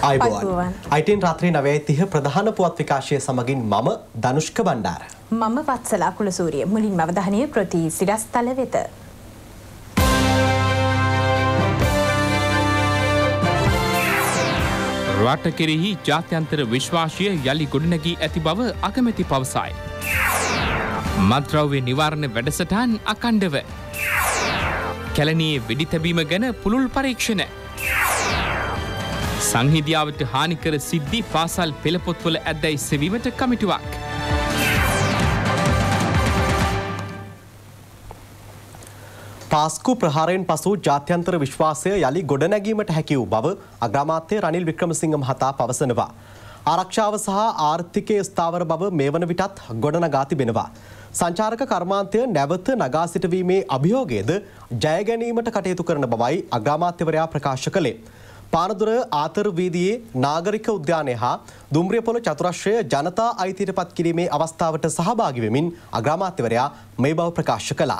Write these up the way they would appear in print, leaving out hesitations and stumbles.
අයිබෝවන් අයිටෙන් රාත්‍රී 9:30 ප්‍රධාන පුවත් විකාශය සමගින් මම ධනුෂ්ක බණ්ඩාර මම වත්සලා කුලසූරිය මුලින්ම අවධානය ප්‍රති සිරස්තල වෙත රට කෙරෙහි ජාත්‍යන්තර විශ්වාසය යලි ගොඩනැගී ඇති බව අගමැති පවසයි. මත්ද්‍රව්‍ය නිවාරණ වැඩසටහන් අඛණ්ඩව. කැලණියේ වෙඩි තැබීම ගැන පුළුල් පරීක්ෂණ. සංහිඳියාවට හානිකර සිද්ධි පාසල් පෙළපොත්වල ඇද්දැයි සෙවීමට කමිටුවක්. පාස්කු ප්‍රහාරයෙන් පසු ජාත්‍යන්තර විශ්වාසය යලි ගොඩනැගීමට හැකි වූ බව අග්‍රාමාත්‍ය රනිල් වික්‍රමසිංහ මහතා පවසනවා. ආරක්ෂාව සහ ආර්ථිකයේ ස්ථාවර බව මේ වන විටත් ගොඩනගා තිබෙනවා. සංචාරක කර්මාන්තය නැවත නගා සිටවීමේ අභියෝගයේද ජය ගැනීමට කටයුතු කරන බවයි අග්‍රාමාත්‍යවරයා ප්‍රකාශ කළේ. පානදුර ආතර වීදියේ නාගරික උද්‍යානය හා දුම්රියපොළ චතුරස්‍රය ජනතා අයිතියට පත් කිරීමේ අවස්ථාවට සහභාගී වෙමින් අග්‍රාමාත්‍යවරයා මේ බව ප්‍රකාශ කළා.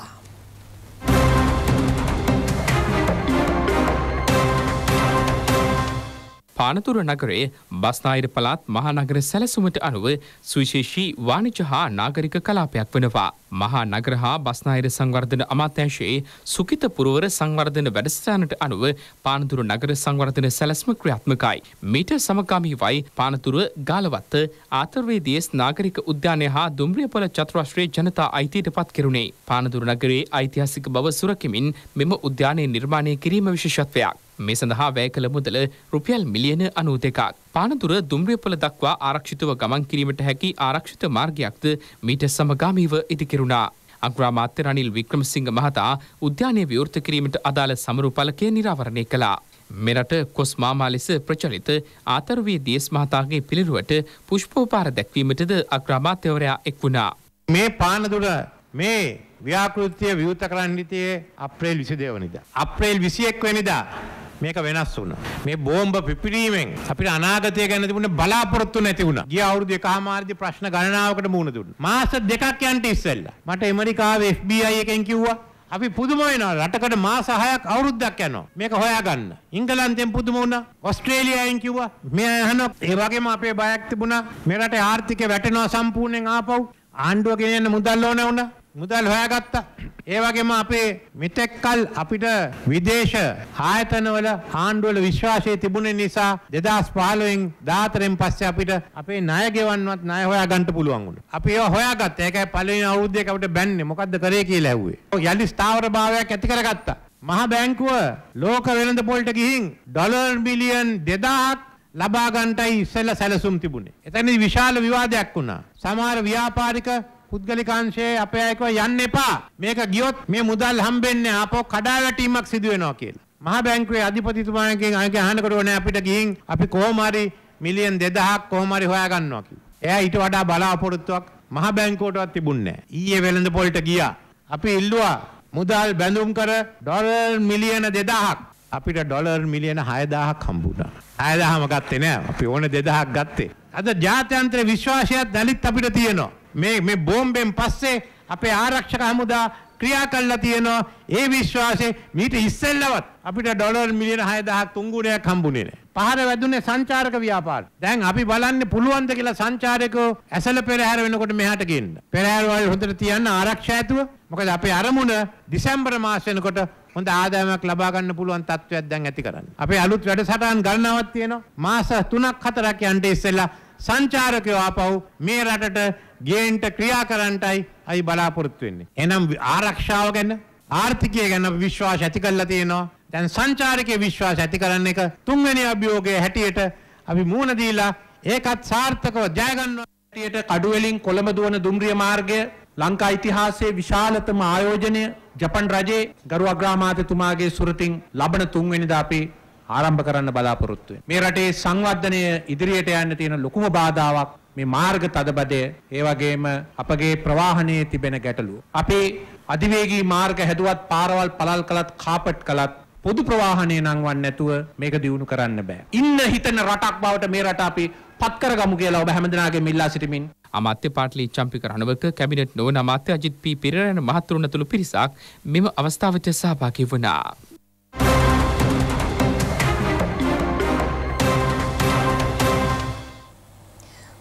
පානතුර නගරයේ බස්නාහිර පළාත් මහානගර සැලසුමට අනුව සුවිශේෂී වාණිජ හා නාගරික කලාපයක් වෙනවා. මහා නගර හා බස්නාහිර සංවර්ධන අමාත්‍යාංශයේ සුකිත පුරවර සංවර්ධන වැඩසටහනට අනුව පානතුර නගර සංවර්ධන සැලැස්ම ක්‍රියාත්මකයි. මීට සමගාමීවයි පානතුර ගාලවත්ත ආතරවේදියස් නාගරික උද්‍යානය හා දුම්රියපොළ චතුරස්‍රයේ ජනතා අයිතියට පත් කෙරුණේ. පානතුර නගරයේ ඓතිහාසික බව සුරකිමින් මෙම උද්‍යානය නිර්මාණය කිරීම විශේෂත්වයක්. මේ සඳහා වැය කළ මුදල රුපියල් මිලියන 92ක්. පානදුර දුම්රියපොළ දක්වා ආරක්ෂිතව ගමන් කිරීමට හැකි ආරක්ෂිත මාර්ගයක්ද මීට සමගාමීව ඉදිකෙරුණා. අග්‍රාමාත්‍ය රනිල් වික්‍රමසිංහ මහතා උද්‍යානය විවෘත කිරීමට අදාළ සමරු ඵලකය නිරාවරණය කළා. මෙරට කොස් මාමා ලෙස ප්‍රචලිත ආතරවී දියස් මහතාගේ පිළිරුවට පුෂ්පෝපහාර දැක්වීමටද අග්‍රාමාත්‍යවරයා එක් වුණා. මේ පානදුර මේ ව්‍යාකෘතිය විවෘත කරන්න හිටියේ අප්‍රේල් 22 වෙනිදා. අප්‍රේල් 21 වෙනිදා මේක වෙනස් වුණා. මේ බෝම්බ පිපිරීමෙන් අපිට අනාගතය ගැන තිබුණ බලාපොරොත්තු නැති වුණා. ගිය අවුරුදු එකමාරදී ප්‍රශ්න ගණනාවකට මුහුණ දුන්නා. මාස දෙකක් යන්ට ඉස්සෙල්ලා මට ඇමරිකාවේ FBI එකෙන් කිව්වා අපි පුදුම වෙනවා රටකට මාස 6ක් අවුරුද්දක් යනවා මේක හොයාගන්න. ඉංගලන්තෙන් පුදුම වුණා. ඕස්ට්‍රේලියාවෙන් කිව්වා මේ අහනවා. ඒ වගේම අපේ බයක් තිබුණා මේ රටේ ආර්ථිකය වැටෙනවා සම්පූර්ණයෙන් ආපහු. ආණ්ඩුව ගෙනියන්න මුදල් ඕන වුණා. මුදල් හොයාගත්තා. ඒ වගේම අපේ මෙතෙක්කල් අපිට විදේශ ආයතනවල ආණ්ඩුවල විශ්වාසය තිබුණ නිසා 2015න් 14න් පස්සේ අපිට අපේ ණය ගෙවන්නවත් ණය හොයාගන්න පුළුවන් වුණා. අපි ඒවා හොයාගත්තා. ඒකයි පළවෙනි අවුරුද්දේ අපිට බැන්නේ. මොකද්ද කරේ කියලා ඇහුවේ. යලි ස්ථාවර භාවයක් ඇති කරගත්තා. මහ බැංකුව ලෝක වෙළඳ පොළට ගිහින් ඩොලර් මිලියන් 2000ක් ලබා ගන්නටයි ඉස්සෙල්ලා සැලසුම් තිබුණේ. එතනදී විශාල විවාදයක් වුණා. සමහර ව්‍යාපාරික පුද්ගලිකාංශයේ අපේ අයකව යන්න එපා. මේක ගියොත් මේ මුදල් හම්බෙන්නේ ආපහු කඩාවැටීමක් සිදු වෙනවා කියලා. මහා බැංකුවේ අධිපතිතුමාගෙන් අහනකොට ඕනේ අපිට ගිහින් අපි කොහොම හරි මිලියන් 2000ක් කොහොම හරි හොයා ගන්නවා කියලා. එයා ඊට වඩා බලාපොරොත්තුවක් මහා බැංකුවටවත් තිබුණේ නැහැ. ඊයේ වෙළඳ පොළට ගියා. අපි ඉල්ලුවා මුදල් බැඳුම් කර ඩොලර් මිලියන 2000ක්. අපිට ඩොලර් මිලියන 6000ක් හම්බුණා. 6000ම ගත්තේ නෑ. අපි ඕනේ 2000ක් ගත්තේ. අද ජාත්‍යන්තර විශ්වාසයත් දැලිත් අපිට තියෙනවා. මේ බෝම්බෙන් පස්සේ අපේ ආරක්ෂක හමුදා ක්‍රියා කළා තියෙනවා. ඒ විශ්වාසය මීට ඉස්සෙල්ලවත් අපිට ඩොලර් මිලියන 6000ක් තුන්ගුණයක් හම්බුනේ නැහැ. පහර වැදුනේ සංචාරක ව්‍යාපාර. දැන් අපි බලන්නේ පුළුවන්ද කියලා සංචාරකයෝ ඇසල පෙරහැර වෙනකොට මෙහාට ගෙන්න. පෙරහැර වල හොඳට තියන්න ආරක්ෂා ඇතුව. මොකද අපේ අරමුණ දෙසැම්බර් මාස වෙනකොට හොඳ ආදායමක් ලබා ගන්න පුළුවන් තත්ත්වයක් දැන් ඇති කරන්න. අපේ අලුත් වැඩසටහන් ගණනාවක් තියෙනවා. මාස 3-4ක් යන්න ඉස්සෙල්ලා සංචාරකයෝ ආපහු මේ රටට ගේන්ට ක්‍රියා කරන්නටයි අයි බලාපොරොත්තු වෙන්නේ. එහෙනම් ආරක්ෂාව ගැන ආර්ථිකය ගැන විශ්වාස ඇති කරලා තියෙනවා. දැන් සංචාරකයේ විශ්වාස ඇති කරන්න එක තුන්වෙනි අභියෝගයේ හැටියට අපි මූණ දීලා ඒකත් සාර්ථකව ජය ගන්නවා. හැටියට කඩුවෙලින් කොළඹ දුවන දුම්රිය මාර්ගය ලංකා ඉතිහාසයේ විශාලතම ආයෝජනය ජපන් රජයේ ගරු අග්‍රාමාත්‍යතුමාගේ සුරතින් ලබන 3 වෙනිදා අපි ආරම්භ කරන්න බලාපොරොත්තු වෙනවා. මේ රටේ සංවර්ධනය ඉදිරියට යන්න තියෙන ලොකුම බාධාවක් මේ මාර්ග තදබදය, ඒ වගේම අපගේ ප්‍රවාහනයේ තිබෙන ගැටලුව. අපි අධිවේගී මාර්ග හැදුවත්, පාරවල් පළල් කළත්, කාපට් කළත් පොදු ප්‍රවාහනය නම් වන්නේ නැතුව මේක දියුණු කරන්න බෑ. ඉන්න හිතන රටක් බවට මේ රට අපි පත් කරගමු කියලා ඔබ හැමදෙනාගේම ඉල්ලා සිටිමින් අමාත්‍ය පාටලී චම්පික රණවක කැබිනට් නොවන අමාත්‍ය අජිත් පී පෙරේරා මහතුරුන් ඇතුළු පිරිසක් මෙම අවස්ථාවට සහභාගී වුණා.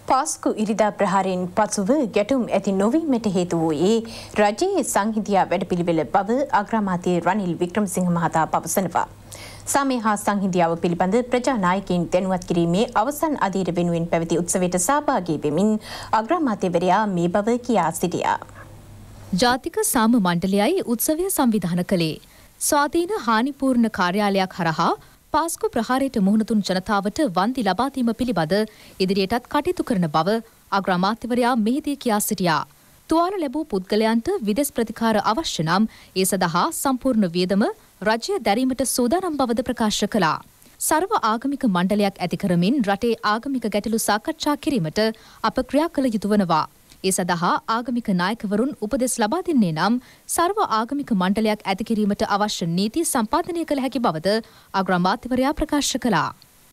පාස්කු ඉරිදා ප්‍රහාරයෙන් පසුව ගැටුම් ඇති නොවීමට හේතු වූයේ රජයේ සංහිඳියා වැඩපිළිවෙල බව අග්‍රාමාත්‍ය රනිල් වික්‍රමසිංහ මහතා පවසනවා. සාමය හා සංහිඳියාව පිළිබඳ ප්‍රජානායකයින් දැනුවත් කිරීමේ අවසන් අදියර වෙනුවෙන් පැවති උත්සවයට සහභාගී වෙමින් අග්‍රාමාත්‍යවරයා මේ බව කියා සිටියා. ජාතික සාම මණ්ඩලයයි උත්සවය සංවිධාන කළේ. ස්වාධීන හානිපූර්ණ කාර්යාලයක් හරහා පාස්කු ප්‍රහාරයට මුහුණ දුන් ජනතාවට වන්දි ලබා දීම පිළිබඳ ඉදිරියටත් කටයුතු කරන බව අග්‍රාමාත්‍යවරයා මෙහිදී කියා සිටියා. තුවාල ලැබූ පුද්ගලයන්ට විදෙස් ප්‍රතිකාර අවශ්‍ය නම් ඒ සඳහා සම්පූර්ණ වියදම රජය දැරීමට සූදානම් බවද ප්‍රකාශ කළා. සර්ව ආගමික මණ්ඩලයක් ඇති කරමින් රටේ ආගමික ගැටලු සාකච්ඡා කිරීමට අප ක්‍රියා කළ යුතු වනවා. ඒ සඳහා ආගමික නායකවරුන් උපදෙස් ලබා දෙන්නේ නම් සර්ව ආගමික මණ්ඩලයක් ඇති කිරීමට අවශ්‍ය නීති සම්පාදනය කළ හැකි බවද අග්‍රාමාත්‍යවරයා ප්‍රකාශ කළා.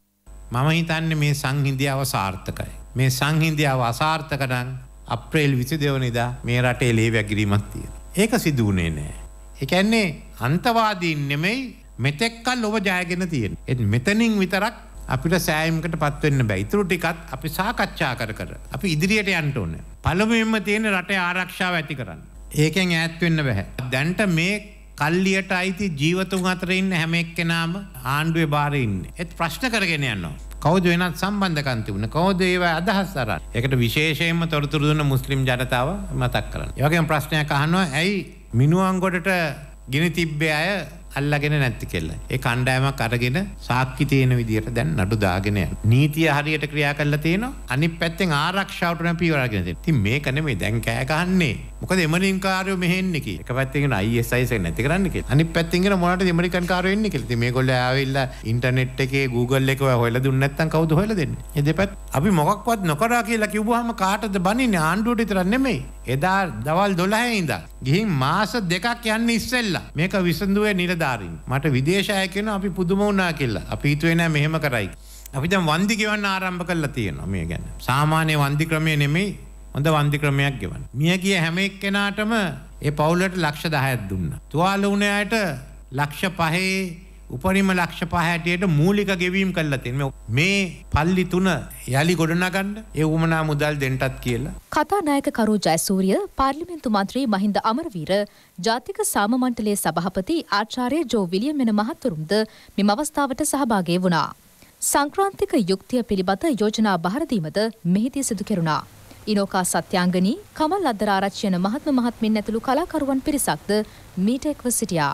මම හිතන්නේ මේ සංහිඳියාව සාර්ථකයි. මේ සංහිඳියාව අසාර්ථක නම් අප්‍රේල් 22 වෙනිදා මේ රටේ ලේ වැගිරීමක් තියෙනවා. ඒක සිදු වුණේ නැහැ. ඒ කියන්නේ අන්තවාදීන් නෙමෙයි මෙතෙක්කල් ඔබ ජයගෙන තියෙන්නේ. ඒත් මෙතනින් විතරක් අපිට සෑයීමකට පත් වෙන්න බෑ. ඊටු ටිකත් අපි සාකච්ඡා කර අපි ඉදිරියට යන්න ඕනේ. පළමුවෙන්ම තියෙන රටේ ආරක්ෂාව ඇති කරන්න. ඒකෙන් ඈත් වෙන්න බෑ. දැන්ට මේ කල්ලියට අයිති ජීවතුන් අතර ඉන්න හැම එක්කෙනාම ආණ්ඩුවේ බාරේ ඉන්නේ. ඒත් ප්‍රශ්න කරගෙන යනවා. කවුද වෙනත් සම්බන්ධකම් තිබුණේ? කවුද ඒවා අදහස් අරන්? ඒකට විශේෂයෙන්ම තොරතුරු දුන්න මුස්ලිම් ජනතාව මතක් කරන්න. ඒ වගේම ප්‍රශ්නයක් අහනවා ඇයි මිනුවන්ගොඩට ගිනි තිබ්බේ අය අල්ලගෙන නැති කියලා. ඒ කණ්ඩායමක් අරගෙන සාක්ෂි තියෙන විදියට දැන් නඩු දාගෙන යනවා. නීතිය හරියට ක්‍රියා කරලා තියෙනවා. අනිත් පැත්තෙන් ආරක්ෂාවට නම් පියවර අරගෙන තියෙනවා. ඉතින් මේක නෙමෙයි දැන් කෑ ගහන්නේ. මොකද එමරිකන් කාර්යෝ මෙහෙන්නේ කි. එක පැත්තෙන් කියන ISIS එක නැති කරන්න කියලා. අනිත් පැත්තෙන් කියන මොනවටද එමරිකන් කාර්යෝ එන්නේ කියලා. ඉතින් මේගොල්ලෝ ආවිල්ලා ඉන්ටර්නෙට් එකේ Google එකේ හොයලා දුන්නේ නැත්නම් කවුද හොයලා දෙන්නේ? මේ දෙපැත්ත අපි මොකක්වත් නොකරා කියලා කිව්වහම කාටද බනින්නේ? ආණ්ඩුවට විතර නෙමෙයි. එදා දවල් 12 ඉඳන් ගිහින් මාස 2ක් යන්නේ ඉස්සෙල්ලා මේක විසඳුවේ නිලධාරීන්. මට විදේශය කියන අපි පුදුම වුණා කියලා. අපි හිතුවේ නෑ මෙහෙම කරයි. අපි දැන් වන්දි ගෙවන්න ආරම්භ කළා තියෙනවා මේ ගැන. සාමාන්‍ය වන්දි ක්‍රමය නෙමෙයි හොඳ වන්දි ක්‍රමයක් ගෙවන්න. මිය ගිය හැම එක්කෙනාටම ඒ පවුලට ලක්ෂ 10ක් දුන්නා. තුවාල වුණ අයට ලක්ෂ 5 උපරිම ලක්ෂ 5 හැටියට මූලික ගෙවීම් කළා තියෙනවා. මේ පල්ලි 3 යලි ගොඩනගන්න ඒ උමනා මුදල් දෙන්නටත් කියලා. කතානායක කරු ජයසූරිය, පාර්ලිමේන්තු මන්ත්‍රී මහින්ද අමරවීර, ජාතික සාම මණ්ඩලයේ සභාපති ආචාර්ය ජෝ විලියම් වෙන මහතුරුම්ද මෙම අවස්ථාවට සහභාගී වුණා. සංක්‍රාන්තික යුක්තිය පිළිබඳ යෝජනා බහර දීමද මෙහිදී සිදු කෙරුණා. ඉනෝකා සත්‍යාංගනී, කමල් අද්දරාරච්චි යන මහත්ම මහත්මින් ඇතුළු කලාකරුවන් පිරිසක්ද මීට එක්ව සිටියා.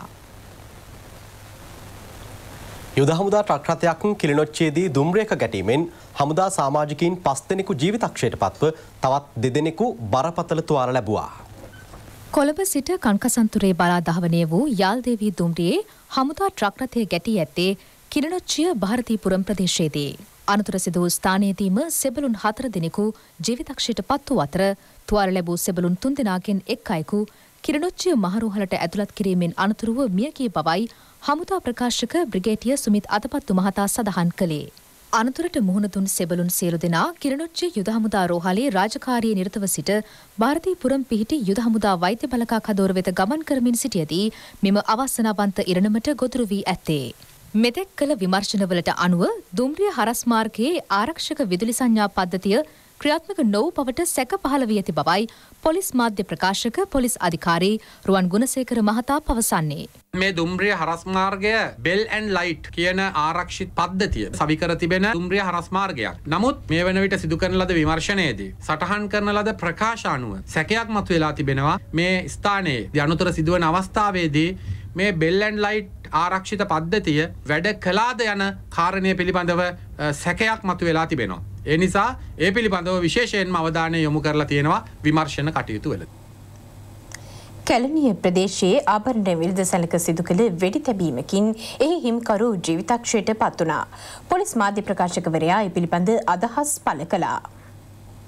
යුද හමුදා ට්‍රක් රථයක් කිලිනොච්චියේදී දුම්රියක ගැටීමෙන් හමුදා සමාජිකයින් 5 දෙනෙකු ජීවිතක්ෂයට පත්ව තවත් 2 දෙනෙකු බරපතල තුවාල ලැබුවා. කොළඹ සිට කන්කසන්තුරේ බලා දහවනය වූ යාල්දේවී දුම්රියේ හමුදා ට්‍රක් රථය ගැටී ඇත්තේ කිලිනොච්චිය භාරතීපුරම් ප්‍රදේශයේදී. අනතුර සිදු වූ ස්ථානයේදීම සෙබළුන් 4 දෙනෙකු ජීවිතක්ෂයට පත් වූ අතර තුවාල ලැබූ සෙබළුන් 3 දෙනාගෙන් එක් අයෙකු කිලිනොච්චිය මහරෝහලට ඇතුළත් කිරීමෙන් අනතුරුව මිය ගිය බවයි හමුදා ප්‍රකාශක බ්‍රිගේඩියර් සුමිත් අතපත්තු මහතා සඳහන් කළේ. අනතුරට මුහුණ දුන් සෙබළුන් සියලු දෙනා කිලිනොච්චිය යුද හමුදා රෝහලේ රාජකාරියේ නිරතව සිට භාරතීපුරම් පිහිටි යුද හමුදා වෛද්‍ය බළකා කදෝර වෙත ගමන් කරමින් සිටියදී මෙම අවසනාවන්ත ඉරණමට ගොදුරු වී ඇත්තේ. මෙතෙක් කළ විමර්ශනවලට අනුව දුම්රිය හරස් මාර්ගයේ ආරක්ෂක විදුලි සංඥා පද්ධතිය ක්‍රියාත්මක නොවූ බවට සැක පහළ වී ඇති බවයි පොලිස් මාධ්‍ය ප්‍රකාශක පොලිස් අධිකාරී රුවන් ගුණසේකර මහතා පවසන්නේ. මේ දුම්රිය හරස් මාර්ගය බෙල් ඇන්ඩ් ලයිට් කියන ආරක්ෂිත පද්ධතිය සවිකර තිබෙන දුම්රිය හරස් මාර්ගයක්. නමුත් මේ වන විට සිදු කරන ලද විමර්ශනයේදී සටහන් කරන ලද ප්‍රකාශ අනුව සැකයක් මතුවලා තිබෙනවා. මේ ස්ථානයේ අනුතර සිදුවන අවස්ථාවේදී මේ බෙල් ඇන්ඩ් ලයිට් ආරක්ෂිත පද්ධතිය වැඩ කළාද යන කාරණය පිළිබඳව සැකයක් මතුවලා තිබෙනවා. ඒ නිසා ඒ පිළිබඳව විශේෂයෙන්ම අවධානය යොමු කරලා තියෙනවා විමර්ශන කටයුතු වලදී. කැලණිය ප්‍රදේශයේ ආභරණ විරුද්ධ සැලක සිදු කළ වෙඩි තැබීමකින් එහි හිමිකරු ජීවිතක්ෂයට පත් වුණා. පොලිස් මාධ්‍ය ප්‍රකාශකවරයා ඒ පිළිබඳ අදහස් පළ කළා.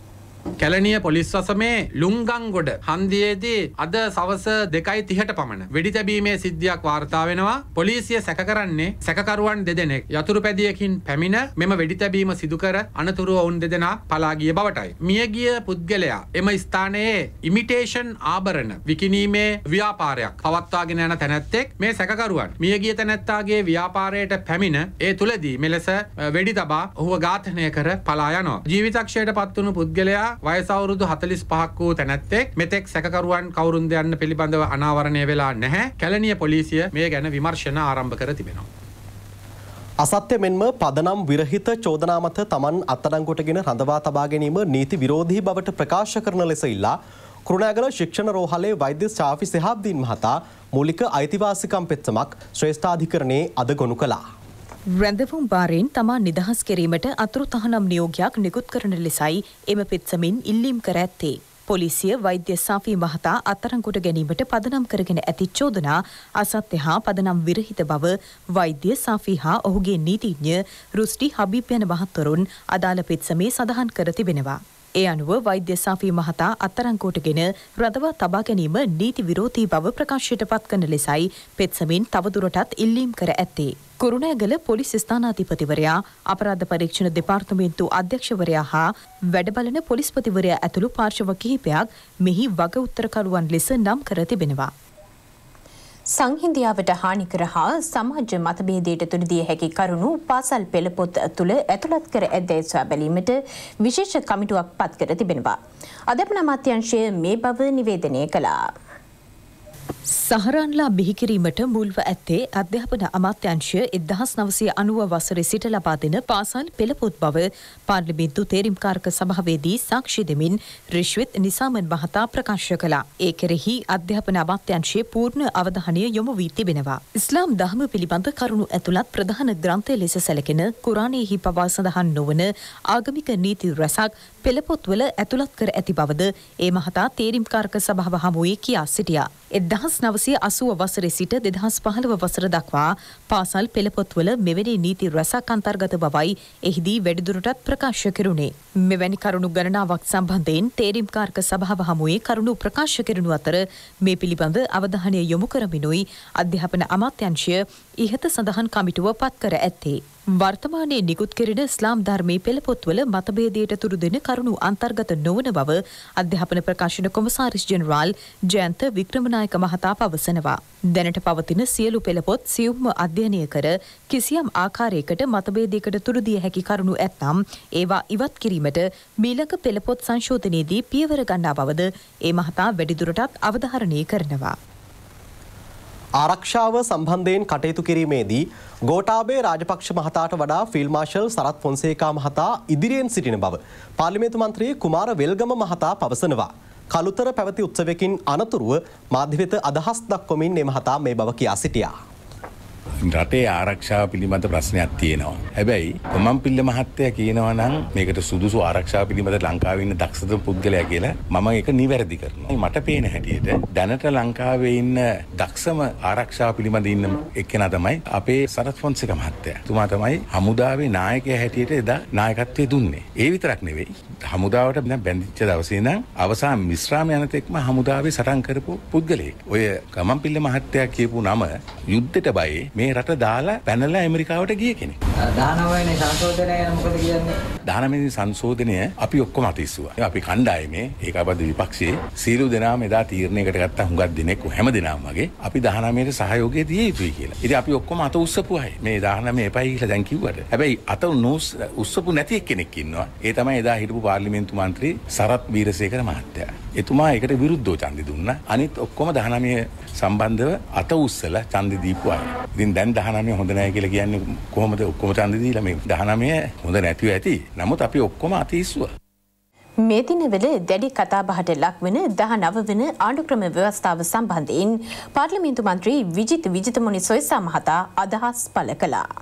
කැලණිය පොලිස් වසමේ ලුංගංගොඩ හන්දියේදී අද සවස 2:30ට පමණ වෙඩි තැබීමේ සිද්ධියක් වාර්තා වෙනවා. පොලිසිය සැක කරන්නේ සැකකරුවන් දෙදෙනෙක් යතුරුපැදියකින් පැමිණ මෙම වෙඩි තැබීම සිදු කර අනතුරුව ඔවුන් දෙදෙනා පලා ගිය බවටයි. මියගිය පුද්ගලයා එම ස්ථානයේ ඉමිටේෂන් ආභරණ විකිණීමේ ව්‍යාපාරයක් පවත්වාගෙන යන තැනැත්තෙක්. මේ සැකකරුවන් මියගිය තැනැත්තාගේ ව්‍යාපාරයට පැමිණ ඒ තුලදී මෙලෙස වෙඩි තබා ඔහුව ඝාතනය කර පලා යනවා. ජීවිතක්ෂයට පත්වුණු පුද්ගලයා වයස අවුරුදු 45ක් වූ තැනැත්තෙක්. මෙතෙක් සැකකරුවන් කවුරුන්ද යන්න පිළිබඳව අනාවරණය වෙලා නැහැ. කැලණිය පොලිසිය මේ ගැන විමර්ශන ආරම්භ කර තිබෙනවා. අසත්‍ය මෙන්ම පදනම් විරහිත චෝදනා මත තමන් අත්අඩංගුවටගෙන රඳවා තබා ගැනීම නීති විරෝධී බවට ප්‍රකාශ කරන ලෙස ඉල්ලා කුරුණෑගල ශික්ෂණ රෝහලේ වෛද්‍ය ශාෆි සෙහාබ්දීන් මහතා මූලික අයිතිවාසිකම් පෙත්සමක් ශ්‍රේෂ්ඨාධිකරණයේ අද ගොනු කළා. රැඳවුම් භාරයෙන් තමා නිදහස් කිරීමට අතුරු තහනම් නියෝගයක් නිකුත් කරන ලෙසයි එම පෙත්සමින් ඉල්ලීම් කර ඇත්තේ. පොලිසිය වෛද්‍ය සාෆී මහතා අත්අඩංගුවට ගැනීමට පදනම් කරගෙන ඇති චෝදනා අසත්‍ය හා පදනම් විරහිත බව වෛද්‍ය සාෆී හා ඔහුගේ නීතිඥ රුස්ටි හබීබ් යන මහත්වරුන් අදාළ පෙත්සමේ සඳහන් කර තිබෙනවා. ඒ අනුව වෛද්‍ය සාෆී මහතා අත්අඩංගුවටගෙන රඳවා තබා ගැනීම නීති විරෝධී බව ප්‍රකාශයට පත් කරන ලෙසයි පෙත්සමින් තවදුරටත් ඉල්ලීම් කර ඇත්තේ. කුරුණෑගල පොලිස් ස්ථානාධිපතිවරයා අපරාධ පරීක්ෂණ දෙපාර්තමේන්තු අධ්‍යක්ෂවරයා හා වැඩබලන පොලිස්පතිවරයා ඇතුළු පාර්ශව කිහිපයක් මෙහි වග උත්තරකරුවන් ලෙස නම් කර තිබෙනවා. සංහිඳියාවට හානිකර හා සමාජ මතභේදයට තුඩදිය හැකි කරුණු පාසල් පෙළපොත් තුළ ඇතුළත් කර ඇදැයි සොයා බැලීමට විශේෂ කමිටුවක් පත් කර තිබෙනවා. අධ්‍යාපන අමාත්‍යාංශය මේ බව නිවේදනය කළා. සහරන්ලා බිහිකිරීමට මුල්ව ඇත්තේ අධ්‍යාපන අමාත්‍යාංශය 1990 වසරේ සිට ලබා දෙන පාසල් පෙළපොත් බව පාර්ලිමේන්තු තේරීම්කාරක සභාවේදී සාක්ෂි දෙමින් රිශ්විත් නිසාමන් මහතා ප්‍රකාශ කළා. ඒ කෙරෙහි අධ්‍යාපන අමාත්‍යාංශයේ පූර්ණ අවධානය යොමු වී තිබෙනවා. ඉස්ලාම් දහම පිළිබඳ කරුණු ඇතුළත් ප්‍රධාන ග්‍රන්ථය ලෙස සැලකෙන කුරානයෙහි පවා සඳහන් නොවන ආගමික නීති රැසක් පෙළපොත්වල ඇතුළත් කර ඇති බවද ඒ මහතා තේරීම්කාරක සභාව හමුවේ කියා සිටියා. 1980 වසරේ සිට 2015 වසර දක්වා පාසල් පෙළපොත්වල මෙවැනි නීති රැසක් අන්තර්ගත බවයි එහිදී වැඩිදුරටත් ප්‍රකාශ කෙරුණේ. මෙවැනි කරුණු ගණනාවක් සම්බන්ධයෙන් තේරීම්කාරක සභාව හමුවේ කරුණු ප්‍රකාශ කෙරුණු අතර මේ පිළිබඳ අවධානය යොමු කරමිනුයි අධ්‍යාපන අමාත්‍යාංශය ඉහත සඳහන් කමිටුව පත් කර ඇත්තේ. වර්තමානයේ නිකුත් කෙරෙන ඉස්ලාම් ධර්මයේ පෙළපොත්වල මතභේදයට තුරු දෙන කරුණු අන්තර්ගත නොවන බව අධ්‍යාපන ප්‍රකාශන කොමසාරිස් ජෙනරාල් ජයන්ත වික්‍රමනායක මහතා පවසනවා. දැනට පවතින සියලු පෙළපොත් සියුම්ව අධ්‍යයනය කර කිසියම් ආකාරයකට මතභේදයකට තුරු දිය හැකි කරුණු ඇතනම් ඒවා ඉවත් කිරීමට මීළඟ පෙළපොත් සංශෝධනයේදී පියවර ගන්නා බවද ඒ මහතා වැඩිදුරටත් අවධාරණය කරනවා. ආරක්ෂාව සම්බන්ධයෙන් කටයුතු කිරීමේදී ගෝඨාභය රාජපක්ෂ මහතාට වඩා ෆීල්ඩ් මාර්ෂල් සරත් ෆොන්සේකා මහතා ඉදිරියෙන් සිටින බව පාර්ලිමේන්තු මන්ත්‍රී කුමාර වෙල්ගම මහතා පවසනවා. කළුතර පැවති උත්සවයකින් අනතුරුව මාධ්‍ය වෙත අදහස් දක්වමින් මේ මහතා මේ බව කියා සිටියා. රටේ ආරක්ෂාව පිළිබඳ ප්‍රශ්නයක් තියෙනවා. හැබැයි කොමන්පිල්ල මහත්තයා කියනවා නම් මේකට සුදුසු ආරක්ෂාව පිළිබඳ ලංකාවේ ඉන්න දක්ෂතම පුද්ගලයා කියලා මම ඒක නිවැරදි කරනවා. මට පේන හැටියට දැනට ලංකාවේ ඉන්න දක්ෂම ආරක්ෂාව පිළිබඳ ඉන්න එක්කෙනා තමයි අපේ සරත් ෆොන්සේකා මහත්තයා. තුමා තමයි හමුදාවේ නායකයා හැටියට එදා නායකත්වයේ දුන්නේ. ඒ විතරක් නෙවෙයි. හමුදාවට බැඳිච්ච දවසේ ඉඳන් අවසාන විශ්‍රාම යන තෙක්ම හමුදාවේ සටන් කරපු පුද්ගලයෙක්. ඔය කමන්පිල්ල මහත්තයා කියපු නම යුද්ධයට බයේ මේ රට දාලා පැනලා ඇමරිකාවට ගිය කෙනෙක්. 19 වෙනි සංශෝධනය මොකද කියන්නේ? 19 වෙනි සංශෝධනය අපි ඔක්කොම අතිස්සුවා. අපි කණ්ඩායමේ ඒකාබද්ධ විපක්ෂයේ සීළු දෙනාම එදා තීරණයකට ගත්තා හුඟක් දිනෙක හැම දෙනාම වගේ අපි 19ට සහයෝගය දිය යුතුයි කියලා. ඉතින් අපි ඔක්කොම අත උස්සපුවායි. මේ 19 එපයි කියලා දැන් කිව්වට. හැබැයි අත උස්සපු නැති කෙනෙක් ඉන්නවා. ඒ තමයි එදා හිටපු පාර්ලිමේන්තු මන්ත්‍රී සරත් වීරසේකර මහත්තයා. එතුමා ඒකට විරුද්ධව ඡන්දෙ දුන්නා. අනිත් ඔක්කොම 19 සම්බන්ධව අත උස්සලා ඡන්දෙ දීපු අය. ඉතින් දැන් 19 හොඳ නැහැ කියලා කියන්නේ කොහොමද ඔක්කොම ඡන්දෙ දීලා මේ 19 හොඳ නැතිව ඇති. නමුත් අපි ඔක්කොම අතීස්සුවා. මේ දිනවල දැඩි කතාබහට ලක්වන 19 වන ආණ්ඩුක්‍රම ව්‍යවස්ථාව සම්බන්ධයෙන් පාර්ලිමේන්තු මන්ත්‍රී විජිත් විජිතමුනි සොයසා මහතා අදහස් පළ කළා.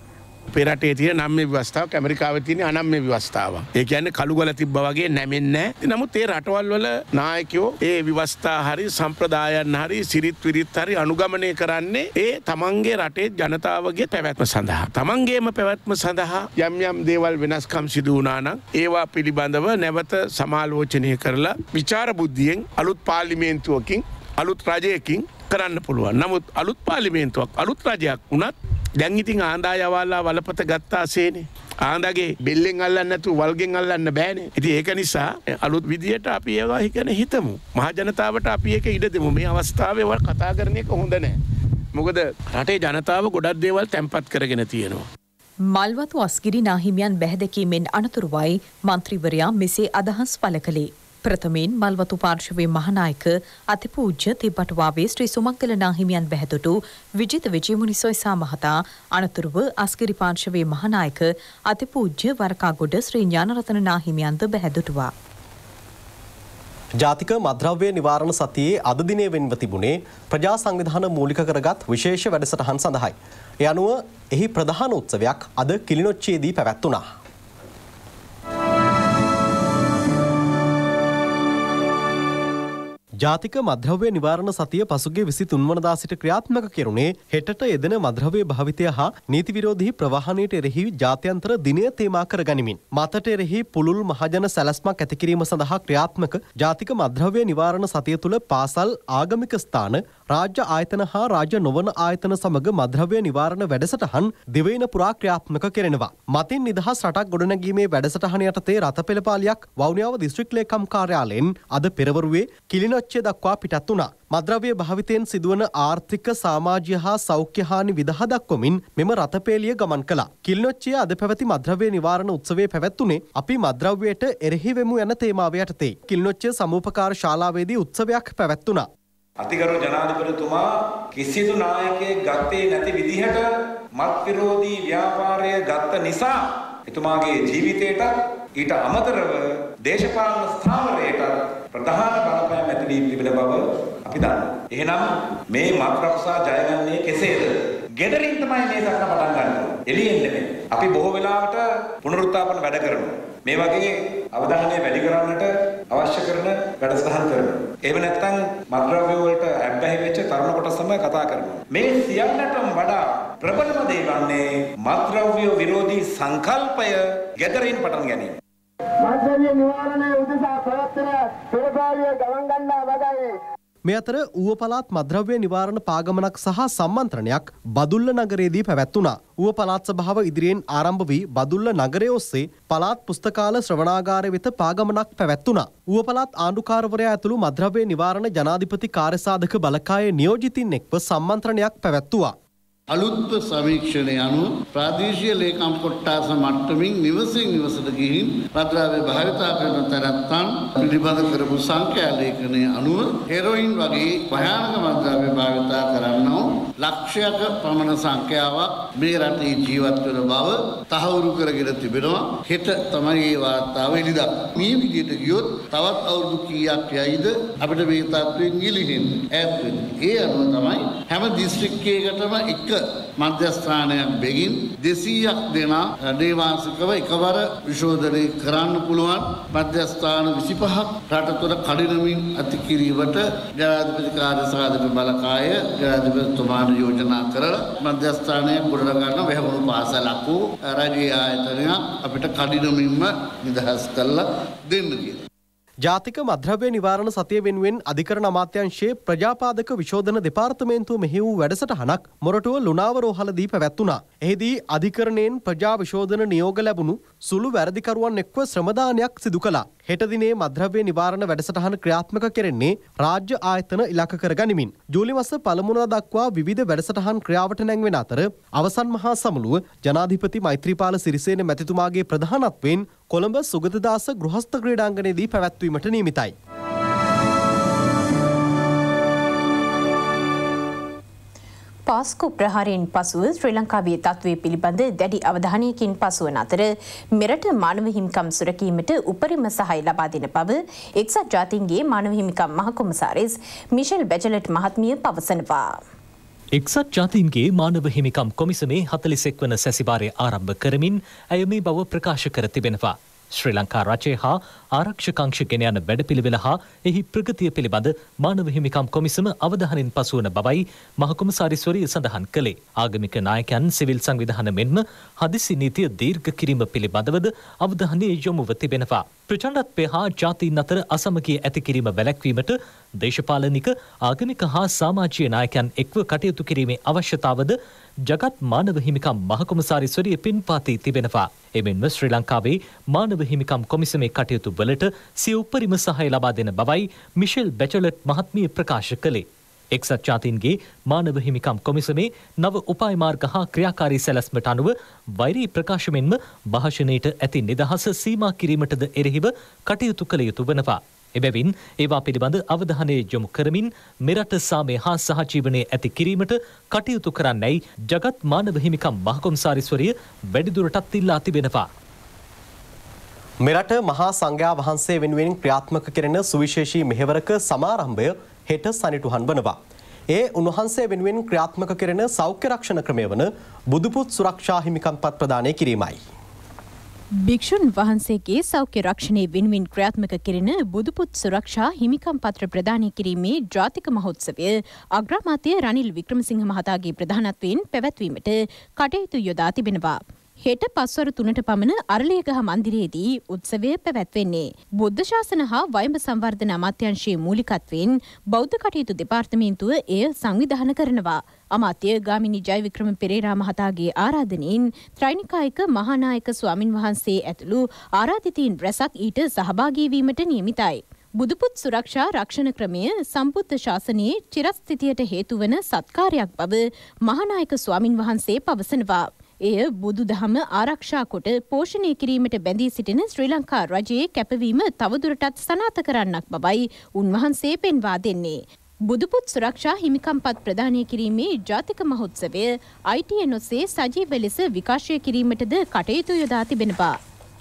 අපේ රටේ තියෙන නම්මේ ව්‍යවස්ථාවක් ඇමරිකාවේ තියෙන අනම්මේ ව්‍යවස්ථාවක්. ඒ කියන්නේ කළුගල තිබ්බා වගේ නැමෙන්නේ නැහැ. නමුත් ඒ රටවල් වල නායකයෝ ඒ ව්‍යවස්ථා හරි සම්ප්‍රදායන් හරි සිරිත් විරිත් හරි අනුගමනය කරන්නේ ඒ තමන්ගේ රටේ ජනතාවගේ පැවැත්ම සඳහා. තමන්ගේම පැවැත්ම සඳහා යම් දේවල් වෙනස්කම් සිදු වුණා නම් ඒවා පිළිබඳව නැවත සමාලෝචනය කරලා විචාර බුද්ධියෙන් අලුත් පාර්ලිමේන්තුවකින් අලුත් රජයකින් කරන්න පුළුවන්. නමුත් අලුත් පාර්ලිමේන්තුවක් අලුත් රජයක් වුණත් දැන් ඉතින් ආණ්ඩායවල්ලා වලපත ගත්තාසේනේ. ආණ්ඩාගේ බෙල්ලෙන් අල්ලන්න නැතුව වල්ගෙන් අල්ලන්න බෑනේ. ඉතින් ඒක නිසා අලුත් විදියට අපි ඒවා හිතමු. මහ ජනතාවට අපි ඒක ඉඩ දෙමු. මේ අවස්ථාවේ ඒවා කතා කරන එක හොඳ නැහැ. මොකද රටේ ජනතාව ගොඩක් දේවල් තැම්පත් කරගෙන තියෙනවා. මල්වතු අස්ගිරි නාහිමියන් බැහැදකීමෙන් අනතුරුවයි මන්ත්‍රීවරයා මෙසේ අදහස් පළ කළේ. ප්‍රථමයෙන් මල්වතු පාර්ශවයේ මහානායක අතිපූජ්‍ය තිබ්බටුවාවේ ශ්‍රී සුමංගල නාහිමියන් බැහැදුටු විජිත විජයමුනි සොයිසා මහතා අනතුරුව අස්ගිරි පාර්ශවයේ මහානායක අතිපූජ්‍ය වරකාගොඩ ශ්‍රී ඥානරතන නාහිමියන්ද බැහැදුටුවා. ජාතික මද්‍රව්‍ය නිවාරණ සතියේ අද දිනේ වෙන්ව තිබුණේ ප්‍රජා සංවිධාන මූලික කරගත් විශේෂ වැඩසටහන් සඳහායි. ඒ අනුව එහි ප්‍රධාන උත්සවයක් අද කිලිනොච්චියේදී පැවැත්වුණා. ජාතික මද්‍රව්‍ය නිවාරණ සතිය පසුගිය 23 වනදා සිට ක්‍රියාත්මක කෙරුණේ හෙටට යෙදෙන මද්‍රව්‍ය භාවිතය හා නීති විරෝධී ප්‍රවාහනයට එරෙහි ජාත්‍යන්තර දිනය තේමා කර ගනිමින් මතට එරෙහි පුළුල් මහජන සැලැස්මක් ඇති කිරීම සඳහා ක්‍රියාත්මක ජාතික මද්‍රව්‍ය නිවාරණ සතිය තුළ පාසල් ආගමික ස්ථාන රාජ්‍ය ආයතන හා රාජ්‍ය නොවන ආයතන සමග මද්‍රව්‍ය නිවාරණ වැඩසටහන් දිවයින පුරා ක්‍රියාත්මක කෙරෙනවා. මතින් නිදහස් රටක් ගොඩනැගීමේ වැඩසටහන යටතේ රථපෙළපාලියක් වවුනියාව දිස්ත්‍රික් ලේකම් කාර්යාලයෙන් අද පෙරවරුවේ කිලිනොච්චිය දක්වා පිටත් වුණා. මද්‍රව්‍ය භාවිතයෙන් සිදුවන ආර්ථික සමාජීය හා සෞඛ්‍ය හානි විදහා දක්වමින් මෙම රථපේලිය ගමන් කළා. කිලිනොච්චිය අද පැවති මද්‍රව්‍ය නිවාරණ උත්සවයේ පැවැත්වුණේ අපි මද්‍රව්‍යයට එරෙහි වෙමු යන තේමාව යටතේ. කිලිනොච්චිය සමූපකාර ශාලාවේදී උත්සවයක් පැවැත්වුණා. අතිගරු ජනාධිපතිතුමා කිසිදු නායකයෙක් ගත්තේ නැති විදිහට මත් විරෝධී ව්‍යාපාරය ගත්ත නිසා එතුමාගේ ජීවිතයට ඊට අමතරව දේශපාලන ස්ථාවරයට ප්‍රධාන බලපෑම් ඇති වී තිබෙන බව අපි දන්නවා. එහෙනම් මේ මත් රක්ෂා ජයගන්නේ කෙසේද? ගෙදරින් තමයි මේ සටන පටන් ගන්න. එළියෙන් නෙමෙයි. අපි බොහෝ වෙලාවට පුනරුත්ථාපන වැඩ කරනවා. මේ වගේ අවධානය වැඩි කරන්නට අවශ්‍ය කරන වැඩසටහන් කරනවා. එහෙම නැත්නම් මත්ද්‍රව්‍ය වලට ඇබ්බැහි වෙච්ච තරුණ කොටස තමයි කතා කරනවා. මේ සියල්ලටම වඩා ප්‍රබලම දේ වන්නේ මත්ද්‍රව්‍ය විරෝධී සංකල්පය ගෙදරින් පටන් ගැනීම. මත්ද්‍රව්‍ය නිවාරණය උදෙසා ප්‍රවත්තන පෙරපාලිය ගමන් ගන්නා වගයි. මේ අතර ඌව පළාත් මද්‍රව්‍ය නිවාරණ පාගමනක් සහ සම්මන්ත්‍රණයක් බදුල්ල නගරයේදී පැවැත්වුණා. ඌව පළාත් සභාව ඉදිරියෙන් ආරම්භ වී බදුල්ල නගරය ඔස්සේ පළාත් පුස්තකාල ශ්‍රවණාගාරය වෙත පාගමනක් පැවැත්වුණා. ඌව පළාත් ආණ්ඩුකාරවරයා ඇතුළු මද්‍රව්‍ය නිවාරණ ජනාධිපති කාර්යසාධක බලකායේ නියෝජිතින් එක්ව සම්මන්ත්‍රණයක් පැවැත්වුවා. අලුත්ව සමීක්ෂණය අනුව ප්‍රාදේශීය ලේකම් කොට්ටාස මට්ටමින් නිවසින් නිවසට ගිහින් මත්ද්‍රව්‍ය භාවිතා කරන තැනැත්තන් පිළිබඳ කරපු සංඛ්‍යා ලේඛනය අනුව හෙරොයින් වගේ භයානක මත්ද්‍රව්‍ය භාවිතා කරන්නෝ ලක්ෂයක පමණ සංඛ්‍යාවක් මේ රටේ ජීවත් වෙන බව තහවුරු කරගෙන තිබෙනවා. හෙට තමයි මේ වාර්තාව එළිදක්. මේ විදිහට ගියොත් තවත් අවුරුදු කීයක් යයිද අපිට මේ තත්ත්වයෙන් ගිලිහෙන්න ඈත් වෙන්න. ඒ අනුව තමයි හැම දිස්ත්‍රික්කයකටම එක මධ්‍යස්ථානයක් බැගින් 200ක් දෙනා දේවාසිකව එකවර විශෝධනය කරන්න පුළුවන් මධ්‍යස්ථාන 25ක් රට තුළ කඩිනමින් ඇති කිරීමට ජනාධිපති කාර්යසාධක බලකාය ජනාධිපතිතුමාට යෝජනා කරලා මධ්‍යස්ථානයක් ගොඩනගන්න වැහුණු පාසලක් වූ රජයේ ආයතනයක් අපිට කඩිනමින්ම නිදහස් කරලා දෙන්න කියලා. ජාතික මද්‍රව්‍ය නිවාරණ සතිය වෙනුවෙන් අධිකරණ අමාත්‍යාංශයේ ප්‍රජාපාදක විශෝධන දෙපාර්තමේන්තුව මෙහි වූ වැඩසටහනක් මොරටුව ලුණාව රෝහලදී පැවැත්වුණා. එහිදී අධිකරණයෙන් ප්‍රජා විශෝධන නියෝග ලැබුණු සුළු වැරදිකරුවන් එක්ව ශ්‍රමදානයක් සිදු කළා. හෙට දිනේ මද්‍රව්‍ය නිවාරණ වැඩසටහන ක්‍රියාත්මක කෙරෙන්නේ රාජ්‍ය ආයතන ඉලක්ක කර ගනිමින්. ජූලි මාස පළමුවන දක්වා විවිධ වැඩසටහන් ක්‍රියාවට නැංවෙන අතර අවසන් මහා සමුළුව ජනාධිපති මෛත්‍රීපාල සිරිසේන මැතිතුමාගේ ප්‍රධානත්වයෙන් කොළඹ සුගතදාස ගෘහස්ත ක්‍රීඩාංගණයේදී පැවැත්වීමට නියමිතයි. පාස්කු ප්‍රහාරයෙන් පසුව ශ්‍රී ලංකාවේ තත්ත්වය පිළිබඳ දැඩි අවධානයකින් පසුවන අතර මෙරට මානව හිමිකම් සුරැකීමට උපරිම සහාය ලබා දෙන බව එක්සත් ජාතීන්ගේ මානව හිමිකම් මහකොමසාරිස් මිෂෙල් බැචලට් මහත්මිය පවසනවා. එක්සත් ජාතීන්ගේ මානව හිමිකම් කොමිසමේ 41 වන සැසිවාරය ආරම්භ කරමින් ඇය මේ බව ප්‍රකාශ කර තිබෙනවා. ශ්‍රී ලංකා රජය හා ආරක්ෂකංශ ගෙන යන වැඩපිළිවෙල හා එහි ප්‍රගතිය පිළිබඳ මානව හිමිකම් කොමිසම අවධානයෙන් පසුවන බවයි මහ කොමසාරිස්වරිය සඳහන් කළේ. ආගමික 나යකයන් සිවිල් සංවිධාන මෙන්ම හදිසි නීතිය දීර්ඝ කිරීම පිළිබඳවද අවධානය යොමුව තිබෙනවා. ප්‍රචණ්ඩත්වය හා ජාතීන් අතර අසමගිය ඇති කිරීම වැළැක්වීමට දේශපාලනික ආගමික හා සමාජීය නායකයන් එක්ව කටයුතු කිරීමේ අවශ්‍යතාවද ජගත් මානව හිමිකම් මහ කොමසාරිස්වරිය පින්පාතී තිබෙනවා. එමෙන්ම ශ්‍රී ලංකාවේ මානව හිමිකම් කොමිසමේ කටයුතු වලට සිය උපරිම සහාය ලබා දෙන බවයි මිෂෙල් බැචලට් මහත්මිය ප්‍රකාශ කළේ. එක්සත් ජාතීන්ගේ මානව හිමිකම් කොමිසමේ නව උපාය මාර්ග හා ක්‍රියාකාරී සැලැස්මට අනුව වෛරී ප්‍රකාශ මෙන්ම භාෂණයට ඇති නිදහස සීමා කිරීමටද එරෙහිව කටයුතු කළ යුතු වනවා. එබැවින් ඒවා පිළිබඳ අවධානය යොමු කරමින් මෙරට සාමය හා සහජීවනය ඇති කිරීමට කටයුතු කරන්නයි ජගත් මානව හිමිකම් මහ කොමසාරිස්වරිය වැඩිදුරටත් ඉල්ලා තිබෙනවා. මෙරට මහා සංඝයා වහන්සේ වෙනුවෙන් ක්‍රියාත්මක කෙරෙන සුවිශේෂී මෙහෙවරක සමාරම්භය හෙට සනිටුහන් වනවා. ඒ උන්වහන්සේ වෙනුවෙන් ක්‍රියාත්මක කෙරෙන සෞඛ්‍ය රක්ෂණ ක්‍රමය වන බුදුපුත් සුරක්ෂා හිමිකම්පත් ප්‍රදානය කිරීමයි. භික්ෂුන් වහන්සේගේ සෞඛ්‍ය රක්ෂණය වෙනුවෙන් ක්‍රියාත්මක කෙරෙන බුදුපුත් සුරක්ෂා හිමිකම් පත්‍ර ප්‍රදානය කිරීමේ ජාතික මහෝත්සවය අග්‍රාමාත්‍ය රනිල් වික්‍රමසිංහ මහතාගේ ප්‍රධානත්වයෙන් පැවැත්වීමට කටයුතු යොදා තිබෙනවා. හෙට පස්වරු 3ට පමණ අරලියගහ මන්දිරයේදී උත්සවය පැවැත්වෙන්නේ. බුද්ධ ශාසන හා වයඹ සංවර්ධන අමාත්‍යාංශයේ මූලිකත්වයෙන් බෞද්ධ කටයුතු දෙපාර්තමේන්තුව එය සංවිධානය කරනවා. අමාත්‍ය ගාමිණී ජයවික්‍රම පෙරේරා මහතාගේ ආරාධනයෙන් ත්‍රිනිකායක මහානායක ස්වාමින් වහන්සේ ඇතුළු ආරාධිතයින් රැසක් ඊට සහභාගී වීමට නියමිතයි. බුදුපුත් සුරක්ෂා රක්ෂණ ක්‍රමය සම්බුද්ධ ශාසනයේ චිරස්ථිතියට හේතු වන සත්කාරයක් බව මහානායක ස්වාමින් වහන්සේ පවසනවා. එය බුදු දහම ආරක්ෂා කොට පෝෂණය කිරීමට බැඳී සිටින ශ්‍රී ලංකා රජයේ කැපවීම තවදුරටත් සනාථ කරන්නක් බවයි උන්වහන්සේ පෙන්වා දෙන්නේ. බුදුපුත් සුරක්ෂා හිමිකම්පත් ප්‍රදානය කිරීමේ ජාතික මහෝත්සවය ITN ඔස්සේ සජීව ලෙස විකාශය කිරීමටද කටයුතු යොදා තිබෙනවා.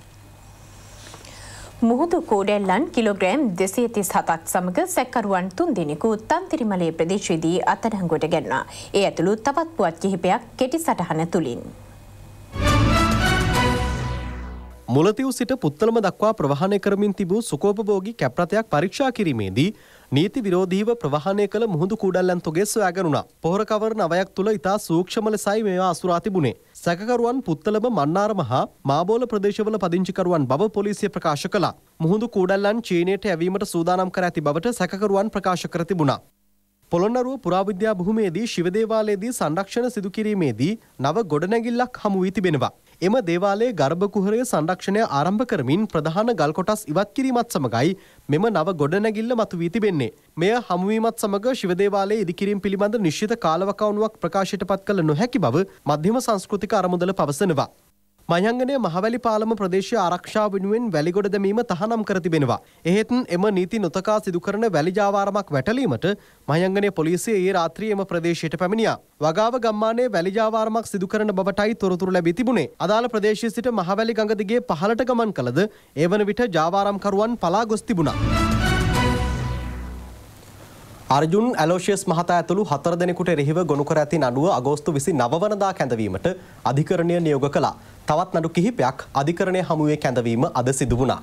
මුහුදු කෝඩැල්ලන් කිලෝග්‍රෑම් 237ක් සමග සැකකරුවන් 3 දෙනෙකු තන්තිරිමලේ ප්‍රදේශයේදී අත්අඩංගුවට ගැනුණා. ඒ ඇතුළු තවත් පුවත් කිහිපයක් කෙටි සටහන තුලින්. මුලතිව් සිට පුත්තලම දක්වා ප්‍රවාහනය කරමින් තිබූ සුකෝපභෝගී කැප් රථයක් පරීක්ෂා කිරීමේදී නීති විරෝධීව ප්‍රවාහනය කළ මුහුදු කූඩැල්ලන් තොගේ සොයා ගැනුණා. පොහොර කවර නවයක් තුළ ඉතා සූක්ෂම ලෙසයි මේවා අසුරා තිබුණේ. සැකකරුවන් පුත්තලම මන්නාරම හා මාබෝල ප්‍රදේශවල පදිංචිකරුවන් බව පොලිසිය ප්‍රකාශ කළා. මුහුදු කූඩැල්ලන් චීනයට යැවීමට සූදානම් කර ඇති බවට සැකකරුවන් ප්‍රකාශ කර තිබුණා. පොළොන්නරුව පුරාවිද්‍යා භූමියේදී ශිව දේවාලයේදී සංරක්ෂණ සිදු කිරීමේදී නව ගොඩනැගිල්ලක් හමු වී තිබෙනවා. එම දේවාලයේ ගර්භ කුහරයේ සංරක්ෂණය ආරම්භ කරමින් ප්‍රධාන ගල් කොටස් ඉවත් කිරීමත් සමගයි මෙම නව ගොඩනැගිල්ල මතුවී තිබෙන්නේ. මෙය හමුවීමත් සමග ශිව දේවාලයේ ඉදිකිරීම පිළිබඳ නිශ්චිත කාලවකවනුවක් ප්‍රකාශයට පත් කළ නොහැකි බව මධ්‍යම සංස්කෘතික අරමුදල පවසනවා. මහියංගනය මහවැලි පාලම ප්‍රදේශීය ආරක්ෂාව වෙනුවෙන් වැලිගොඩ දැමීම තහනම් කර තිබෙනවා. එහෙත් එම නීති නොතකා සිදු කරන වැලි ජාවාරමක් වැටලීමට මහියංගනය පොලිසිය ඊයේ රාත්‍රියේ එම ප්‍රදේශයට පැමිණියා. වගාව ගම්මානයේ වැලි ජාවාරමක් සිදු කරන බවටයි තොරතුරු ලැබී තිබුණේ. අදාළ ප්‍රදේශයේ සිට මහවැලි ගඟ දිගේ පහළට ගමන් කළද ඒ වන විට ජාවාරම්කරුවන් පලා ගොස් තිබුණා. අර්ජුන් ඇලෝෂියස් මහතා ඇතුළු 4 දෙනෙකුට එරෙහිව ගොනු කර ඇති නඩුව අගෝස්තු 29 වනදා කැඳවීමට අධිකරණය නියෝග කළා. තවත් නඩු කිහිපයක් අධිකරණය හමුවේ කැඳවීම අද සිදු වුණා.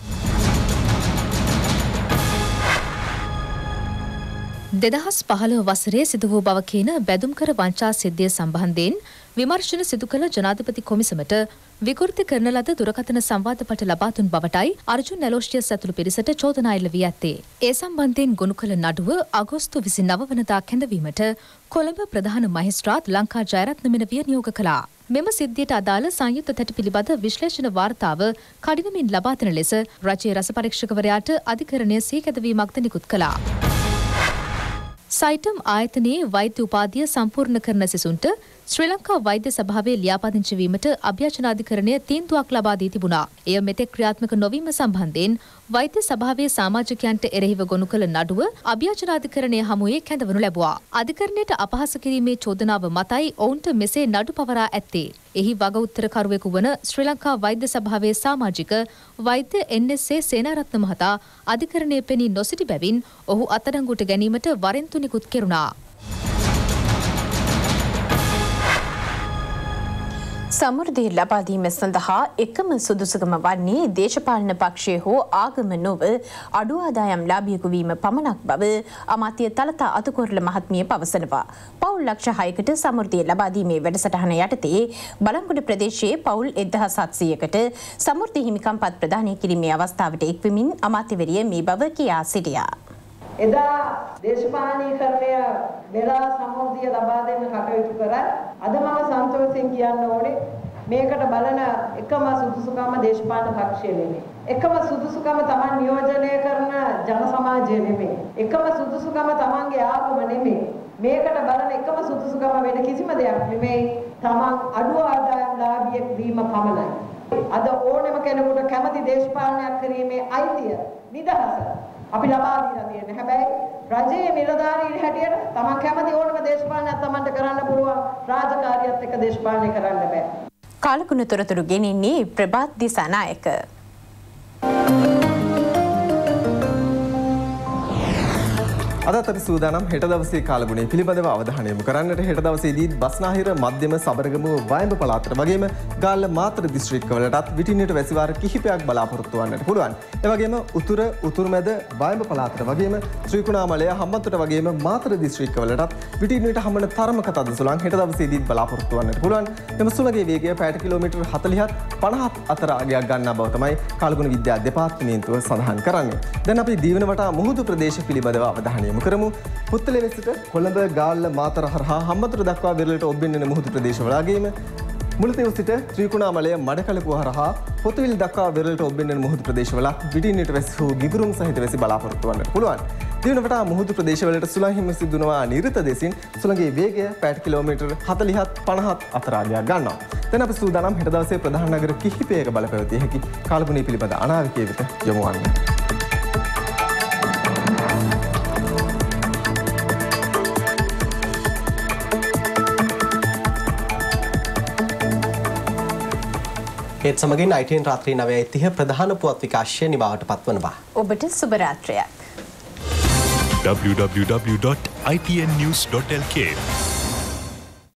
දෙදහස් 15 වසරේ සිදු වූ බව කියන බැදුම්කර වංචා සිද්ධිය සම්බන්ධයෙන් විමර්ශන සිදු කළ ජනාධිපති කොමිසමට විකෘති කරන ලද දුරකථන සංවාදපට ලබා දුන් බවටයි අර්ජුන් ඇලෝෂියස් ඇතුළු පිරිසට චෝදනා එල්ල වී ඇත්තේ. ඒ සම්බන්ධයෙන් ගොනු කළ නඩුව අගෝස්තු 29 වනදා කැඳවීමට කොළඹ ප්‍රධාන මහේස්ත්‍රාත් ලංකා ජයරත්න මෙනවිය නියෝග කළා. මෙම සිද්ධියට අදාළ සංයුක්ත තැටි පිළිබඳ විශ්ලේෂණ වාර්තාව කඩිනමින් ලබා දෙන ලෙස රජයේ රස පරීක්ෂකවරයාට අධිකරණය සීකැදවීමක්ද නිකුත් කළා. සයිටම් ආයතනයේ වෛද්‍ය උපාධිය සම්පූර්ණ කරන සිසුන්ට ශ්‍රී ලංකා වෛද්‍ය සභාවේ ලියාපදිංචි වීමට අභ්‍යචනාධිකරණය තීන්දුවක් ලබා දී තිබුණා. එය මෙතෙක් ක්‍රියාත්මක නොවීම සම්බන්ධයෙන් වෛද්‍ය සභාවේ සමාජිකයන්ට එරෙහිව ගොනු කළ නඩුව අභ්‍යචනාධිකරණය හමුවේ කැඳවනු ලැබුවා. අධිකරණයට අපහාස කිරීමේ චෝදනාව මතයි ඔවුන්ට මෙසේ නඩු පවරා ඇත්තේ. එහි වග උත්තරකරුවෙකු වන ශ්‍රී ලංකා වෛද්‍ය සභාවේ සමාජික වෛද්‍ය NSA සේනාරත්න මහතා අධිකරණයේ පෙනී නොසිටි බැවින් ඔහු අත්අඩංගුවට ගැනීමට වරෙන්තු නිකුත් කෙරුණා. සමෘද්ධිය ලබා දීම සඳහා එකම සුදුසුකම වන්නේ දේශපාලන පක්ෂය හෝ ආගම නොව අඩු ආදායම් ලාභියෙකු වීම පමණක් බව අමාත්‍ය තලතා අතුකොරළ මහත්මිය පවසනවා. පවුල් ලක්ෂ 6කට සමෘද්ධිය ලබා දීමේ වැඩසටහන යටතේ බලංගොඩ ප්‍රදේශයේ පවුල් 1700කට සමෘද්ධි හිමිකම්පත් ප්‍රදානය කිරීමේ අවස්ථාවට එක්වෙමින් අමාත්‍යවරිය මේ බව කියා සිටියා. එදා දේශපාලනීකරණය වෙලා සමෘද්ධිය ලබා දෙන්න කටයුතු කරා. අද මම සන්තෝෂයෙන් කියන්න ඕනේ මේකට බලන එකම සුදුසුකම දේශපාලන පක්ෂය නෙමෙයි. එකම සුදුසුකම Taman නියෝජනය කරන ජන සමාජය නෙමෙයි. එකම සුදුසුකම Tamanගේ ආගම නෙමෙයි. මේකට බලන එකම සුදුසුකම වෙන කිසිම දෙයක් නෙමෙයි. Taman අඩු ආදායම් ලාභියෙක් වීම පමණයි. අද ඕනෑම කෙනෙකුට කැමති දේශපාලනයක් කිරීමේ අයිතිය නිදහස අපි ලබා දීලා තියෙනවා. හැබැයි රජයේ නිලධාරීන් හැටියට තමන් කැමති ඕනම දේශපාලනයක් තමන්ට කරන්න පුළුවන්. රාජකාරියත් එක්ක දේශපාලනය කරන්න බෑ. කාලකුණ තොරතුරු ගෙනින්නේ ප්‍රභාත් දිසානායක. අදත් අපි සූදානම් හෙට දවසේ කාලගුණය පිළිබඳව අවධානය යොමු කරන්නට. හෙට දවසේදී බස්නාහිර මධ්‍යම සබරගමුව වයඹ පළාතට වගේම ගාල්ල මාතර දිස්ත්‍රික්කවලටත් විටින්නට වැසිවාර කිහිපයක් බලාපොරොත්තු වන්නට පුළුවන්. ඒ වගේම උතුරුමැද වයඹ පළාතට වගේම ත්‍රිකුණාමලය හම්බන්තොට වගේම මාතර දිස්ත්‍රික්කවලටත් විටින්නට හමන තරමක තද සුළං හෙට දවසේදී බලාපොරොත්තු වන්නට පුළුවන්. එම සුළඟේ වේගය පැයට කිලෝමීටර් 40ත් 50ත් අතර අගයක් ගන්නා බව තමයි කාලගුණ විද්‍යා දෙපාර්තමේන්තුව සඳහන් කරන්නේ. දැන් අපි දීවන වටා මුහුදු ප්‍රදේශ පිළිබඳව අවධානය කරමු. පුත්තලේ සිට කොළඹ ගාල්ල මාතර හරහා හම්බන්තොට දක්වා විරලට ඔබ්බෙන්න මුහුදු ප්‍රදේශවලගේම මුලතෙව සිට ත්‍රිකුණාමලය මඩකලපුව හරහා පොතුවිල් දක්වා විරලට ඔබ්බෙන්න මුහුදු ප්‍රදේශවල විටින්නට වැසි හෝ ගිගුරුම් සහිත වැසි බලාපොරොත්තු වන්නට පුළුවන්. දිවන වටා මුහුදු ප්‍රදේශවලට සුළං හිම සිදුනවා නිරත දෙසින් සුළඟේ වේගය පැයට කිලෝමීටර් 40ත් 50ත් අතර අගයක් ගන්නවා. දැන් අපි සූදානම් හෙට දවසේ ප්‍රධාන නගර කිහිපයක බලපැවතිය හැකි කාලගුණය පිළිබඳ අනාවැකිය වෙත යොමු වන්න. ඒත් සමගින් ITN රාත්‍රී 9:30 ප්‍රධාන පුවත් විකාශය නිමාවට පත්වනවා. ඔබට සුබ රාත්‍රියක්. www.itnnews.lk